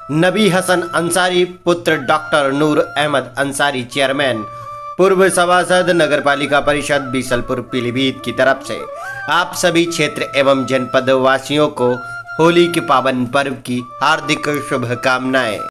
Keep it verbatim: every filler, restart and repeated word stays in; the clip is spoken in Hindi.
नबी हसन अंसारी पुत्र डॉक्टर नूर अहमद अंसारी चेयरमैन पूर्व सभासद नगरपालिका परिषद बीसलपुर पीलीभीत की तरफ से आप सभी क्षेत्र एवं जनपद वासियों को होली के पावन पर्व की हार्दिक शुभकामनाएं।